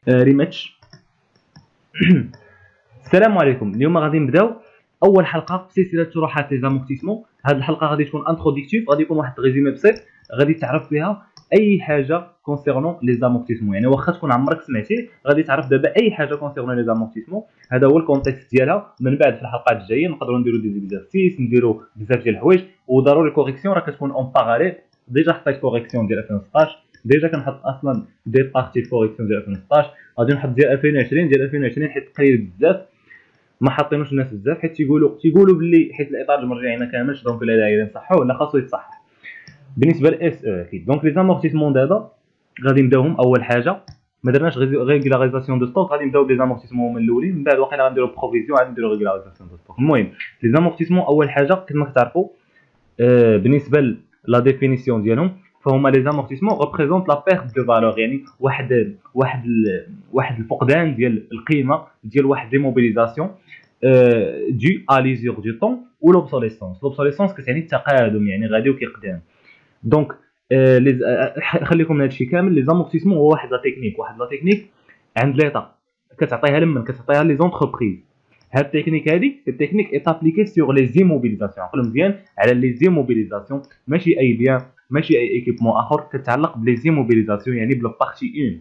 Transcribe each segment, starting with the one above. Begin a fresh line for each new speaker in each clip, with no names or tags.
ريماتش. السلام عليكم. اليوم غادي نبداو اول حلقه في سلسله شروحات لي زامورتيسمون. هذه الحلقه غادي تكون انتروديكتيف، غادي يكون واحد ريزومي بسيط غادي تعرف فيها اي حاجه كونسيرنون لي زامورتيسمون. يعني واخا تكون عمرك سمعتي غادي تعرف دابا اي حاجه كونسيرنون لي زامورتيسمون. هذا هو الكونتكست ديالها. من بعد في الحلقات الجايه نقدروا نديروا دي زيكزارسيس، نديروا بزاف ديال الحوايج، وضروري كوريكسيون راه كتكون اون باراليل. ديجا حطيت كوريكسيون ديال 2016، ديجا كنحط اصلا دي بارتي كوريكسيون ديال 2016. غادي نحط ديال 2020 حيت قليل بزاف ما حاطينوش الناس بزاف، حيت تيقولوا باللي حيت الاطار المرجعي ما كاملش، دونك لا داعي نصحوه ولا خاصو يتصحح بالنسبه لاس او اكيد. دونك لي زامورتيسمون دابا غادي نبداوهم. اول حاجه ما درناش ريغولاريزاسيون دو ستوك، غادي نبداو بلي زامورتيسمون هما الاولين، من بعد واقيلا غنديروا بروفيزيون، غادي نديروا ريغولاريزاسيون دو ستوك. المهم لي زامورتيسمون اول حاجه كما كتعرفوا بالنسبه لا ديفينيسيون ديالهم فهما لي زامورتيسمون ريبريزونط لا بيرت دو فالور، يعني واحد الفقدان ديال القيمه ديال واحد ديموبيليزاسيون دو ا ليزور دو طون و لوبسوليسونس كتعني التقادم، يعني غادي وكيقدام. دونك خليكم من هادشي كامل. لي زامورتيسمون هو واحد لا تكنيك عند ليطا كتعطيها لمن كتعطيها لي زونتربريز. هاد التكنيك هادي التكنيك اي ابليكي سور لي زيموبيليزاسيون. عقلوا مزيان على لي زيموبيليزاسيون، ماشي اي بيان، ماشي اي ايكيبمون اخر، كتعلق بلي زيموبيليزاسيون يعني بلا بارتي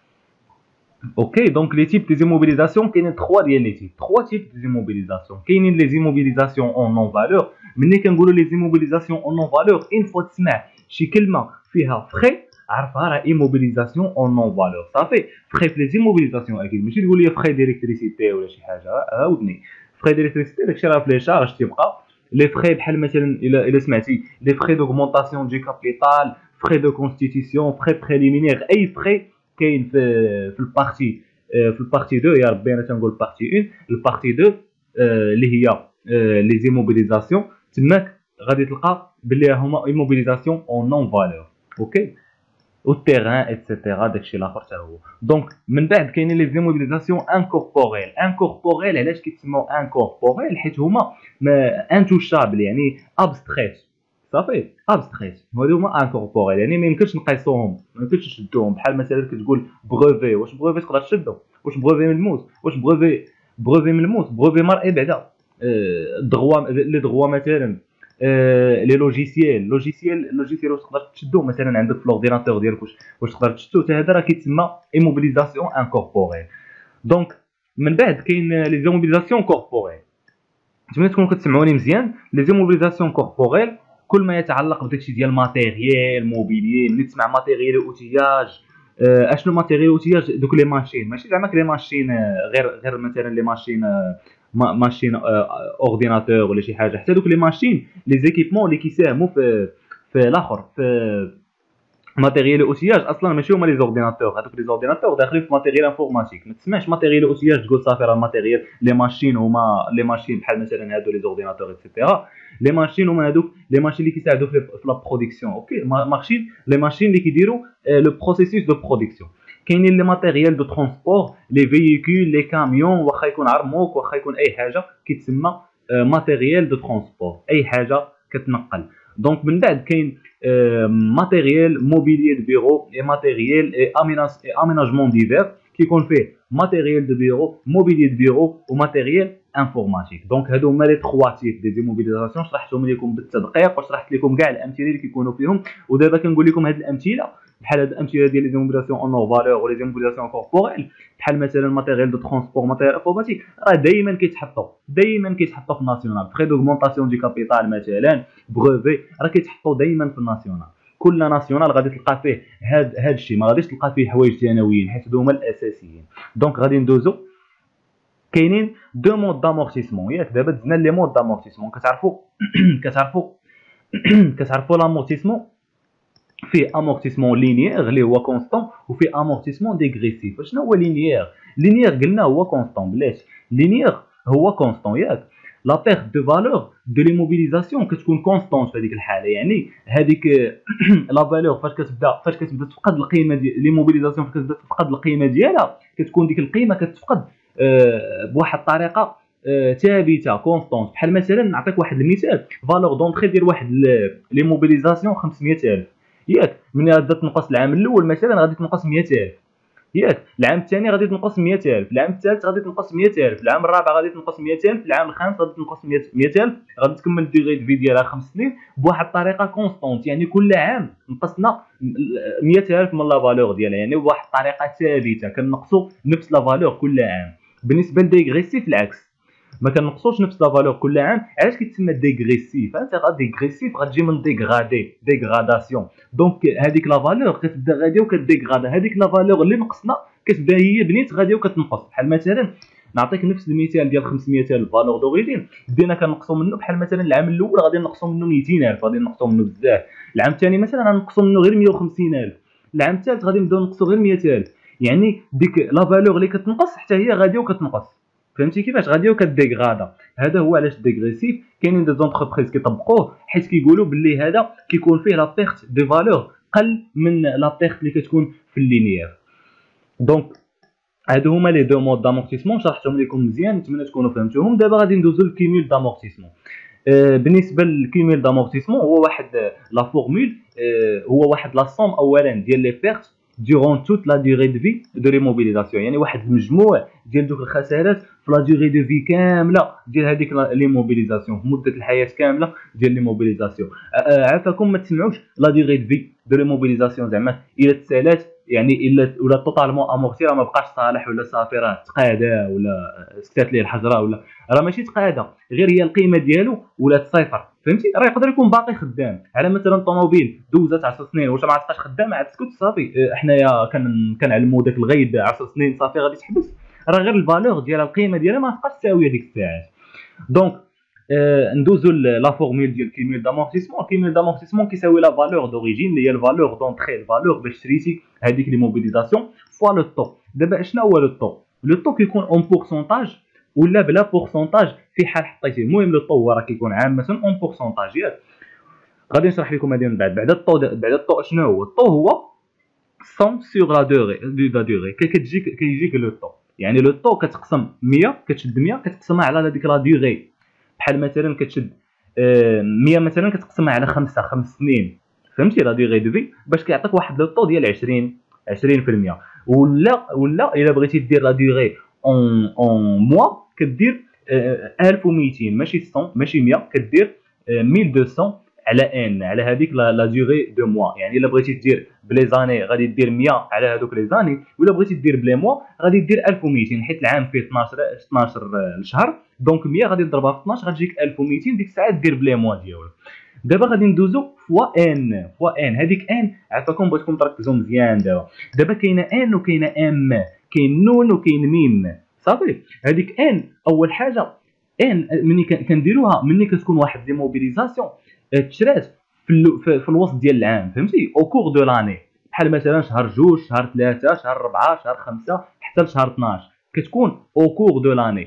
1. اوكي دونك لي تيب دي زيموبيليزاسيون كاينين 3 ديال لي تيب، 3 تيب دي زيموبيليزاسيون. كاينين لي زيموبيليزاسيون اون نون فالور. ملي كنقولوا لي زيموبيليزاسيون اون نون فالور ان فوا تسمع شي كلمه فيها فري عرفها راه ايموبيليزاسيون اون نون فالور. صافي فري في لي زيموبيليزاسيون اكيد ماشي تقول لي فري ديليكتريسيتي ولا شي حاجه، عاودني فري ديليكتريسيتي داكشي راه في لي شارج تيبقى. لي فري بحال مثلا الا سمعتي لي فري دوغمونطاسيون دو كابيتال، فري دو كونستيتيسيون، فري بريليمينير، اي فري كاين في البارتي 2. يا ربي انا تنقول بارتي 1، البارتي 2 اللي هي لي زيموبيليزاسيون، تماك غادي تلقى بلي هما ايموبيليزاسيون اون نون فالور. اوكي والتيران ايتترا داكشي الاخر حتى هو. دونك من بعد كاينين لي زيموبيليزاسيون انكوربوريل. علاش كيتسموا انكوربوريل؟ حيت هما انتوشابل يعني ابستريت. صافي ابستريت هادو هما انكوربوريل، يعني ما يمكنش نقيسوهم، ما يمكنش نشدوهم. بحال مثلا كتقول بروفي، واش بروفي تقدر تشدو؟ واش بروفي من الموس؟ واش بروفي من الموس؟ بروفي مرئي بعدا الدغوا لي دغوا مثلا لي لوجيسيال واش تقدر تشدو مثلا عندك في الاورديناتور ديالك، واش تقدر تشدو؟ حتى هذا راه كيتسمى ايموبيليزاسيون انكوربوريل. دونك من بعد كاين لي زيموبيليزاسيون كوربوريل. نتمنى تكونوا كتسمعوني مزيان. لي زيموبيليزاسيون كوربوريل كل ما يتعلق بداكشي ديال ماتيريال موبيليي. ملي تسمع ماتيريال اوتياج، اشنو ماتيريال اوتياج؟ دوك لي ماشين، ماشي زعما لي ماشين غير مثلا لي ماشين اورديناتور ولا شي حاجه، حتى دوك لي ماشين لي زيكيبمون اللي كيساهموا في الاخر في ماتيريال اوتياج. اصلا ماشي هما لي زورديناتور، هذوك لي زورديناتور داخلين في ماتيريال انفورماتيك. ما تسمعش ماتيريال اوتياج تقول صافي راه ماتيريال. لي ماشين هما لي ماشين بحال مثلا هادو لي زورديناتور ايتترا. لي ماشين هما هادوك لي ماشين اللي كيساعدوا في لا برودكسيون. اوكي ماشين لي ماشين اللي كيديروا لو بروسيسوس دو برودكسيون. كاينين لي ماتيريال دو ترونسبور، لي فييكول، لي كاميون، واخا يكون عرموك، واخا يكون اي حاجه كيتسمى ماتيريال دو ترونسبور، اي حاجه كتنقل. دونك من بعد كاين ماتيريال موبيليي دو بيرو اي ماتيريال اي اميناجمون ديفير، كيكون فيه ماتيريال دو بيرو، موبيليي دو بيرو وماتيريال انفورماتيك. دونك هادو هما لي 3 تيب دي زيموبيليزاسيون. شرحتهم لكم بالتدقيق وشرحت لكم كاع الامثله اللي كيكونوا فيهم، ودابا كنقول لكم هاد الامثله بحال هاد الامثله ديال لي زيموبيليزاسيون اون نون فالور ولا زيموبيليزاسيون كوربوريل، بحال مثلا ماتيريال دو ترونسبور، ماتيريال انفورماتيك، راه دائما كيتحطوا في الناسيونال. فري دوغمونطاسيون دي كابيتال مثلا، بروفي، راه كيتحطوا دائما في الناسيونال. كل ناسيونال غادي تلقى فيه هاد الشيء، ما غاديش تلقى فيه حوايج ثانويين حيت هادو هما الاساسيين. دونك غادي ندوزو. كاينين دو مود دامورتيسمون، ياك دابا دزنا لي مود دامورتيسمون. كتعرفوا لامورتيسمون فيه امورتيسمون لينيير اللي هو كونستون، وفيه امورتيسمون ديغريسيف. شنو هو لينيير؟ لينيير قلنا هو كونستون. بلاتي لينيير هو كونستون، ياك لا بيرت دو فالور دو ليموبيليزاسيون كتكون كونستون في هذيك الحاله. يعني هذيك لا فالور فاش كتبدا تفقد القيمه ديال ليموبيليزاسيون، فاش كتبدا تفقد القيمه ديالها كتكون ديك القيمه كتفقد بواحد الطريقه ثابته كونستونت. بحال مثلا نعطيك واحد المثال، فالور دونطري ديال واحد ليموبيليزاسيون 500,000، ياك من غادا تنقص العام الاول مثلا غادي تنقص 100,000. ياك العام الثاني غادي تنقص 100000، العام الثالث غادي تنقص 100000، العام الرابع غادي تنقص 100000، العام الخامس غادي تنقص 100000، غادي تكمل الديغي دو في ديالها 5 سنين بواحد الطريقه كونستونت. يعني كل عام نقصنا 100000 من لا فالور ديالها، يعني بواحد الطريقه ثابته كنقصوا نفس لا فالور كل عام. بالنسبه لديغريسيف العكس، ما كنقصوش نفس لا فالور كل عام. علاش كيتسمى ديغريسيف؟ انت ديغريسيف غتجي من ديغرادي، ديغراداسيون. دونك هذيك لا فالور كتبدا غاديه وكديغرادا، هذيك لا فالور اللي نقصنا كتبدا هي بنيت غاديه وكتنقص. بحال مثلا نعطيك نفس المثال ديال 500000 فالور دوريجين، بدينا كنقصوا منه بحال مثلا العام الاول غادي نقصوا منه 200000، غادي نقصوا منه بزاف. العام الثاني مثلا غنقصوا منه غير 150000، العام الثالث غادي نبداو نقصوا غير 100000. يعني ديك لا فالور اللي كتنقص حتى هي غاديه وكتنقص. فهمتي كيفاش غادي وكديغرادا؟ هذا هو علاش ديغريسيف. كاينين دي زونتربريز كيطبقوه حيت كيقولوا باللي هذا كيكون فيه لا بيرت دي فالور قل من لا بيرت اللي كتكون في اللينيير. دونك هادو هما لي دو مود دامورتيسمون، شرحتهم لكم مزيان، نتمنى تكونوا فهمتوهم. دابا غادي ندوزو للكيمول دامورتيسمون. بالنسبه للكيمول دامورتيسمون هو واحد لا فورمول، هو واحد لا سوم اولا ديال لي بيرت durant toute la durée de vie de l'immobilisation. يعني واحد المجموع ديال دوك الخسارات في لا دوري دو في كامله ديال هذيك ليموبيليزاسيون، في مده الحياه كامله ديال ليموبيليزاسيون. عافاكم ما تسمعوش لا دوري دو في دو ليموبيليزاسيون زعما الا تسالات، يعني الا ولا توتالمون امورتي راه ما بقاش صالح ولا صافي راه تقادا ولا سكتات ليه الحجره ولا راه ماشي تقادا، غير هي القيمه ديالو ولات صفر. فهمتي؟ راه يقدر يكون باقي خدام، على مثلا طوموبيل دوزات 10 سنين واش ما عادش خدام، عاد تسكت صافي. حنايا كنعلموا داك الغيب 10 سنين صافي غادي تحبس، راه غير الفالور ديالها القيمه ديالها ما تبقاش تساويه ديك الساعات. دونك ندوزو لا فورمول ديال كيمول دامورتيسمون. كيمول دامورتيسمون كيساوي لا فالور دوريجين اللي هي الفالور دونطري، الفالور باش شريتي هذيك لي موبيليزاسيون فوا لو طو. دابا شنو هو لو طو؟ لو طو كيكون اون بورسونتاج ولا بلا بورسونتاج في حال حطيتيه. المهم لو طو راه كيكون عامه اون بورسونتاج. ياك غادي نشرح لكم هذه من بعد. بعد الطو شنو هو؟ الطو هو سون سور لا دوري كيجيك لو طو. يعني لو طو كتقسم 100، كتشد 100 كتقسمها على هذيك لا دوري. بحال مثلا كتشد 100 مثلا كتقسمها على 5 سنين. فهمتي لا دوري دو في باش كيعطيك واحد لو طو ديال 20%. ولا الا بغيتي دير لا دوري اون موا كدير 1200 ماشي 100 ماشي 100، كدير 1200 على ان على هذيك لا دوري دو موا. يعني الا بغيتي دير بلي زاني غادي دير 100 على هذوك لي زاني، ولا بغيتي دير بلي موا غادي دير 1200 حيت العام فيه 12 شهر. دونك 100 غادي تضربها في 12 غتجيك 1200، ديك الساعه دير بلي موا ديالك. دابا غادي ندوزو فوا ان. هذيك ان عافاكم بغيتكم تركزوا مزيان. دابا كاينه ان وكاينه ام، كاين نون وكاين ميم. صافي هذيك ان اول حاجه ان ملي كنديروها ملي كتكون واحد دي موبيليزاسيون تشرات في الوسط ديال العام. فهمتي؟ او كور دو لاني، بحال مثلا شهر 2 شهر 3 شهر 4 شهر 5 حتى لشهر 12 كتكون او كور دو لاني.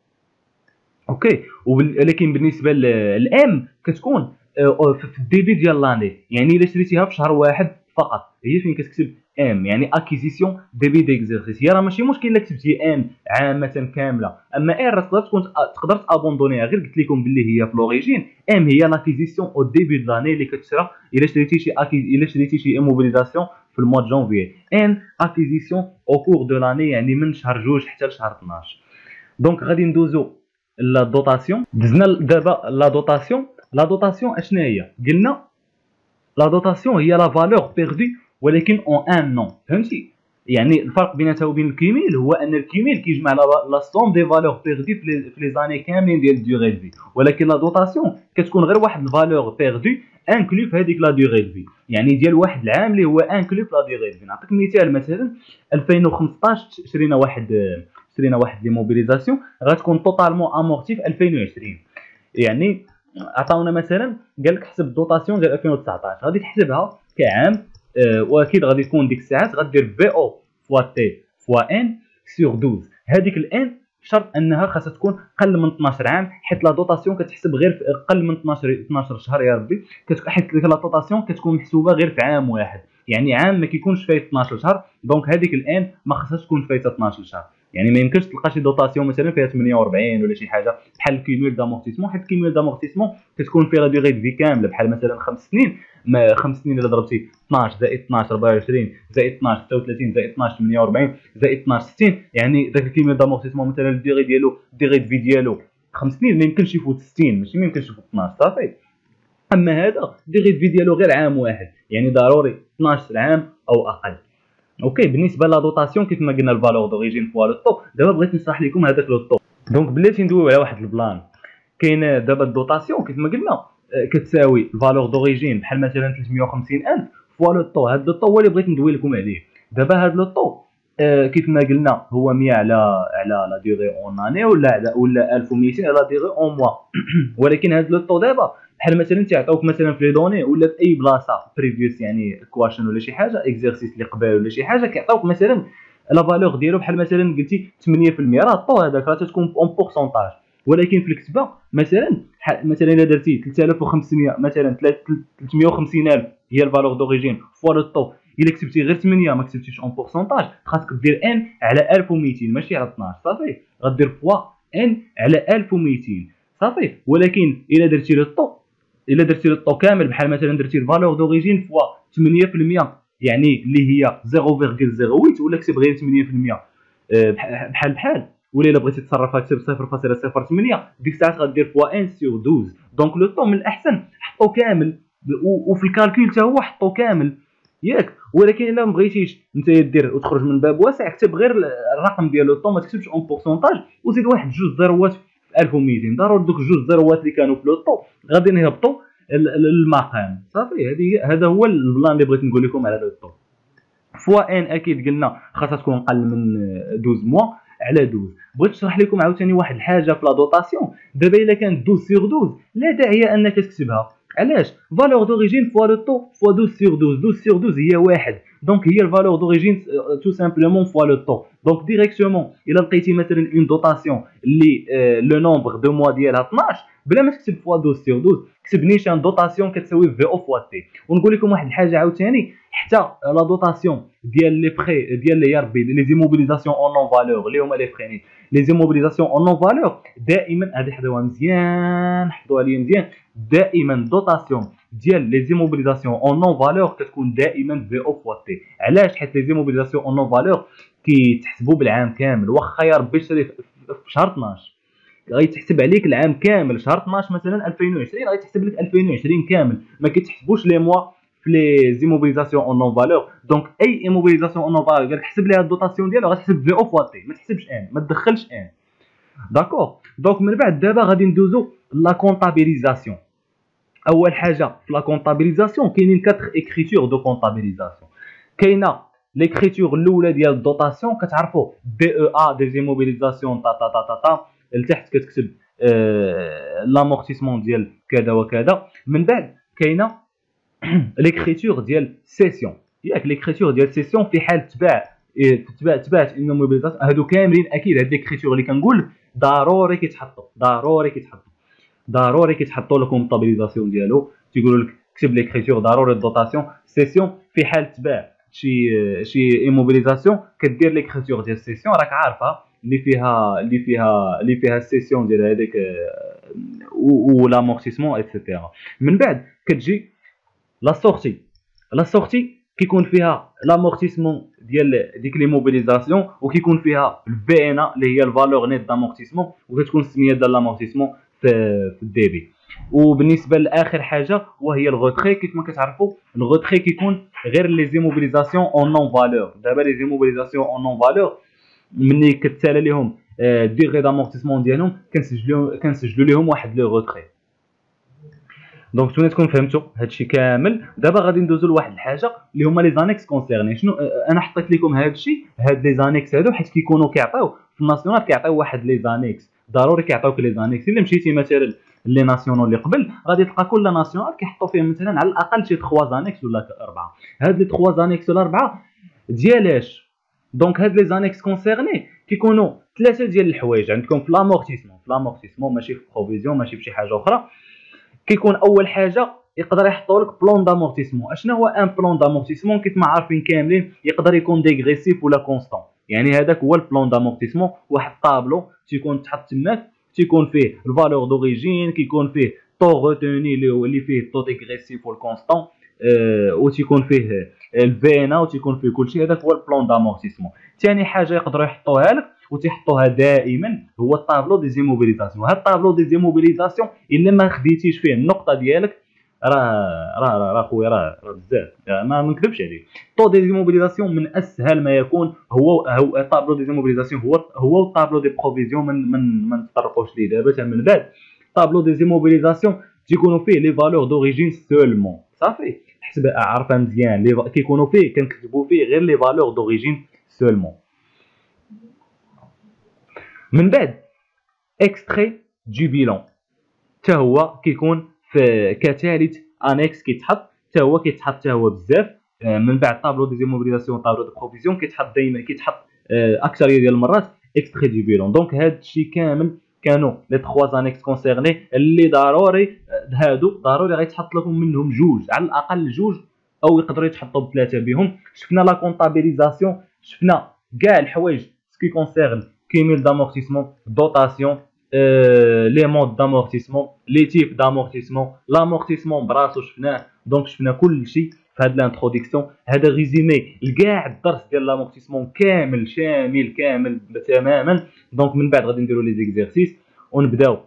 اوكي. ولكن بالنسبه للام كتكون في الديبي ديال لاني. يعني الا شريتيها في شهر واحد فقط هي فين كتكتب ام، يعني اكيزيسيون ديبي ديكزيرسيس. هي راه ماشي مشكل الا كتبتي ام عامه كامله، اما ار تقدر تابوندونيها. غير قلت لكم باللي هي في لوريجين ام هي لاكيزيسيون او ديبي دو لاني اللي كتشرى الا شريتي شي اموبيليزاسيون في الموا دو جونفي. ان اكيزيسيون او كور دو لاني يعني من شهر 2 حتى لشهر 12. دونك غادي ندوزو لا دوطاسيون. دزنا دابا لا دوطاسيون. لا دوطاسيون اشنا هي؟ قلنا لا دوطاسيون هي لا فالور بيردي ولكن اون ان نون. فهمتي؟ يعني الفرق بيناتها وبين الكيميل هو ان الكيميل كيجمع لا سوم دي فالور بيردي في لي زاني كاملين ديال الديوري دو في، ولكن لا دوطاسيون كتكون غير واحد الفالور بيردي انكلو في هذيك لا ديوري دو في، يعني ديال واحد العام اللي هو انكلو في لا ديوري دو في. نعطيك مثال، مثلا 2015 شرينا واحد لي موبيليزاسيون غتكون توتالمون امورتي في 2020. يعني عطاونا مثلا قال لك حسب الدوطاسيون ديال 2019 غادي تحسبها كعام. واكيد غادي تكون ديك الساعات غدير في او فوا تي فوا ان سور 12. هذيك الان شرط انها خاصها تكون قل من 12 عام، حيت لا دوطاسيون كتحسب غير في قل من 12 شهر يا ربي. حيت لا دوطاسيون كتكون محسوبه غير في عام واحد، يعني عام ما كيكونش فايت 12 شهر. دونك هذيك الان ما خاصهاش تكون فايته 12 شهر. يعني ما يمكنش تلقى شي دوطاسيون مثلا فيها 48 ولا شي حاجه بحال الكيمول دامورتيسمون، حيت الكيمول دامورتيسمون كتكون فيها لا دوغي دو في كامله، بحال مثلا 5 سنين. 5 سنين الا ضربتي 12 زائد 12 24 زائد 12 36 زائد 12 48 زائد 12 60، يعني داك الكيمول دامورتيسمون مثلا الديغي ديالو الديغي دو في ديالو 5 سنين ما يمكنش يفوت 60، ماشي ما يمكنش يفوت 12 صافي. اما هذا الديغي دو في ديالو غير عام واحد، يعني ضروري 12 عام او اقل. اوكي بالنسبه لا دوطاسيون كيف ما قلنا الفالور دوريجين فوا لو طو. دابا بغيت نشرح لكم هذاك لو طو. دونك بلاتي ندويو على واحد البلان. كاين دابا الدوطاسيون كيف ما قلنا كتساوي الفالور دوريجين بحال مثلا 350000 فوا لو طو. هذا لو طو هو اللي بغيت ندوي لكم عليه دابا. هذا لو طو كيف ما قلنا هو 100 على لا ديغي اون اني ولا 1200 على ديغي اون موا. ولكن هذا لو طو دابا بحال مثلا تيعطيوك مثلا في لي دوني ولا في اي بلاصه بريفيوس، يعني كواشن ولا شي حاجه اكزرسيس اللي قبل ولا شي حاجه كيعطيوك مثلا لا فالور ديالو بحال مثلا قلتي 8%، راه الطو هذاك راه تكون اون بورسونتاج. ولكن في الكتابه مثلا الا درتي 3500 مثلا 350000 هي الفالور دوريجين فوا لو طو، الا كتبتي غير 8 ما كتبتيش اون بورسونتاج خاصك دير ان على 1200 ماشي على 12 صافي، غدير فوا ان على 1200 صافي. ولكن الا درتي لو طو كامل بحال مثلا درتي الفالور دوريجين فوا 8%، يعني اللي هي 0.08 ولا كتب غير 8%، بحال ولا الا بغيتي تصرفها كتب 0.08، ديك الساعات غدير فوا 1 سور 12. دونك لو طو من الاحسن حطو كامل، وفي الكالكول حتى هو حطو كامل ياك. ولكن الا ما بغيتيش انت دير وتخرج من باب واسع كتب غير الرقم ديال لو طو، ما تكتبش اون بورسونتاج وزيد واحد جوج زيروات في 1200. ضروري دوك جوج زيروات اللي كانوا في لو طو غادي يهبطوا المقام صافي. هذا هو البلان اللي بغيت نقول لكم على لو طو. فوا ان اكيد قلنا خاصها تكون اقل من 12 موا على 12. بغيت نشرح لكم عاوتاني واحد الحاجه في لا دوطاسيون. دابا الا كانت 12 سور 12 لا داعي انك تكتبها. علاش؟ فالور دوريجين فوا لو طو فوا 12 سور 12. 12 سور 12 هي واحد، دونك هي الفالور دوريجين تو سامبلومون فوا لو طو. دونك ديريكتومون الا لقيتي مثلا اون دوطاسيون اللي لو نومبر دو موا ديالها 12 بلا ما تكتب فوا 12 سور 12 كتب نيشان دوطاسيون كتساوي في او فوا تي. ونقول لكم واحد الحاجه عاوتاني، حتى لا دوطاسيون ديال لي فري ديال يا ربي لي زيموبيليزاسيون اون نون فالور اللي هما لي فريني لي زيموبيليزاسيون اون نون فالور دائما هذه حفظوها مزيان، حفظوها لي مزيان. دائما دوطاسيون ديال لي زيموبيليزاسيون اون نون فالور كتكون دائما في او فوا تي. علاش؟ حيت لي زيموبيليزاسيون اون نون فالور كيتحسبوا بالعام كامل. واخا يا ربي شري في شهر 12 غيتحسب عليك العام كامل. شهر 12 مثلا 2020 غيتحسب لك 2020 كامل، ما كيتحسبوش لي موا في لي زيموبيليزاسيون اون نون فالور. دونك اي ايموبيليزاسيون اون نون فالور قال لك حسب ليها الدوطاسيون ديالها غتحسب في او فوا تي، ما تحسبش ان، ما تدخلش ان. داكور. دونك من بعد دابا غادي ندوزو لا كونطابيليزاسيون. اول حاجه في لا كونطابيليزاسيون كاينين 4 اكريتور دو كونطابيليزاسيون. كاينه ليكريتور الاولى ديال الدوطاسيون كتعرفوا دي او ا دي زيموبيليزاسيون تا تا تا تا لتحت كتكتب لامورتيسمون ديال كذا وكذا. من بعد كاينه ليكريتور ديال سيسيون، ياك ليكريتور ديال سيسيون في حال تبعت ان موبيليزاسيون. هادو كاملين اكيد هاد ليكريتور اللي كنقول ضروري كيتحطوا لكم الطابيليزاسيون ديالو. تيقولوا لك كتب ليكريتور ضروري الدوطاسيون سيسيون في حال تباع شي ايموبيليزاسيون كدير ليكريتور ديال سيسيون راك عارفه اللي فيها السيسيون ديال هذيك و لامورتيسمون ايتترا. من بعد كتجي لا سورتي كيكون فيها لامورتيسمون ديال ديك لي موبيليزاسيون وكيكون فيها البي ان اللي هي الفالور نيت دامورتيسمون وكتكون السميه ديال لامورتيسمون في الديبي. وبالنسبه لاخر حاجه وهي الغوتري. كيف ما كتعرفوا الغوتري كيكون غير لي زيموبيليزاسيون اون نون فالور. دابا لي زيموبيليزاسيون اون نون فالور ملي كتسالى ليهم ديغري دامورتيسمون ديالهم كنسجلوا لهم واحد لو غوتري. دونك نتوما تكون فهمتوا هادشي كامل. دابا غادي ندوزو لواحد الحاجه اللي هما لي زانيكس كونسيرني. شنو انا حطيت لكم هادشي هاد لي زانيكس هادو حيت كيكونوا كيعطيو في الناسيونال كيعطيو واحد لي زانيكس. ضروري كيعطيوك لي زانيكس. الا مشيتي مثلا لي ناسيونال اللي قبل غادي تلقى كل ناسيونال كيحطوا فيه مثلا على الاقل شي 3 زانيكس ولا 4. هاد لي 3 زانيكس ولا 4 ديالاش؟ دونك هاد لي زانيكس كونسيرني كيكونوا 3 ديال الحوايج عندكم في لامورتيسمون ماشي في بروفيزيون ماشي بشي حاجه اخرى. كيكون اول حاجه يقدر يحطوا لك بلان دامورتيسمون. اشنا هو ان بلان دامورتيسمون؟ كيف ما عارفين كاملين يقدر يكون ديغريسيف ولا كونستون. يعني هذاك هو البلان دامورتيسمون. واحد طابلو تيكون تحط تماك، تيكون فيه الفالور دوريجين، كيكون فيه طو روتوني اللي فيه الطو ديغريسيف والكونستون، وتيكون فيه الفينا وتيكون فيه كلشي. هذاك هو البلان دامورتيسمون. ثاني حاجه يقدروا يحطوها لك وتيحطوها دائما هو الطابلو دي زيموبيليزاسيون. هذا الطابلو دي زيموبيليزاسيون الا ما خديتيش فيه النقطه ديالك راه خويا راه بزاف، ما نكذبش عليك. طو دي زيموبيليزاسيون من اسهل ما يكون. هو طابلو دي زيموبيليزاسيون هو الطابلو دي بروفيزيون. ما نتطرقوش ليه دابا. من بعد طابلو دي زيموبيليزاسيون تيكونوا فيه لي فالور دوريجين سولمون، صافي حسب عارفها مزيان. كيكونوا فيه كنكتبوا فيه غير لي فالور دوريجين سولمون. من بعد اكستري دو بيلون حتى هو كيكون في كثالث انيكس كيتحط، حتى هو كيتحط حتى هو بزاف. من بعد طابلو دي زيموبيليزاسيون طابلو دو بروفيزيون كيتحط دائما، كيتحط اكثريه ديال المرات اكستري دو بيلون. دونك هذا الشيء كامل كانوا لي 3 انيكس كونسيرني اللي ضروري هادو ضروري غيتحط لكم منهم جوج، على الاقل جوج، او يقدروا يتحطوا بثلاثه بهم. شفنا لا كونطابيليزاسيون، شفنا كاع الحوايج سكي كونسيرن كيميل دامورتيسمون، دوطاسيون، لي مود دامورتيسمون، لي تيب دامورتيسمون، لامورتيسمون براسو شفناه. دونك شفنا كل شيء في هاد لانتروديكسيون. هذا ريزومي لكاع الدرس ديال لامورتيسمون كامل شامل كامل تماما. دونك من بعد غادي نديرو لي زيكزيرسيس ونبداو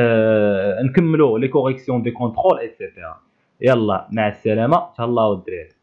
نكملوا لي كوريكسيون دي كونترول ايتترا. يلا مع السلامه، تهلاو الدراري.